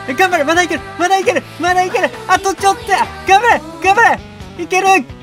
頑張れ、まだいける、まだいける、まだいける、あとちょっとや、頑張れ、頑張れ、いける。